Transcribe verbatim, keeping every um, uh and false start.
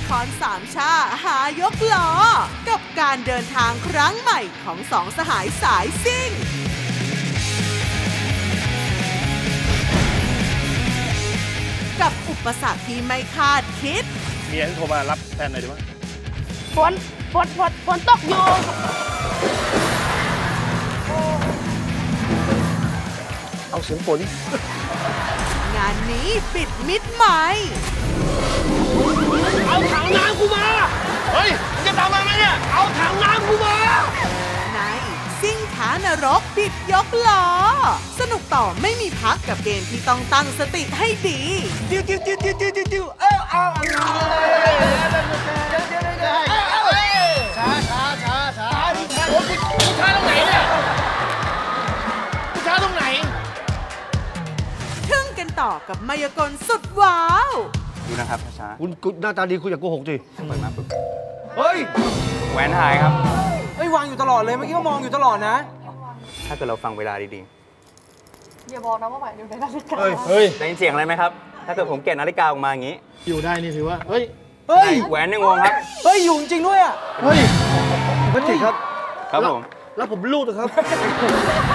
ครสามชาหายกล้อกับการเดินทางครั้งใหม่ของสองสหายสายซิ่งกับอุปสรรคที่ไม่คาดคิดเมียโทรมารับแทนหน่อยดีมั้ยฝนฝนฝนฝนตกอยู่เอาเสียงฝนงานนี้ปิดมิดไหมเอาถังน้ำกูมาเฮ้ยมึงจะทำอะไรเนี่ยเอาถังน้ำกูมาในซิ่งท้านรกปิดยกล้อสนุกต่อไม่มีพักกับเกมที่ต้องตั้งสติให้ดีจิ้วจิ้วจิ้วจิ้วจิ้วจิ้วเอ้าเอ้าช้าช้าช้าช้าดิช้าโอ้ยกูช้าตรงไหนเนี่ยกูช้าตรงไหนทึ่งกันต่อกับมายากลสุดว้าวดูนะครับช้าคุณหน้าตาดีคุณอย่าโกหกสิเปิดมาปุ๊บเฮ้ยแหวนหายครับเฮ้ยวางอยู่ตลอดเลยเมื่อกี้ก็มองอยู่ตลอดนะถ้าเกิดเราฟังเวลาดีๆอย่าบอกนะว่าหมายอยู่ในนาฬิกาเฮ้ยได้ยินเสียงอะไรไหมครับถ้าเกิดผมแกะนาฬิกาออกมาอย่างนี้อยู่ได้นี่ถือว่าเฮ้ยเฮ้ยแหวนในวงครับเฮ้ยอยู่จริงด้วยอ่ะเฮ้ยพัชริครับครับผมแล้วผมลูกนะครับ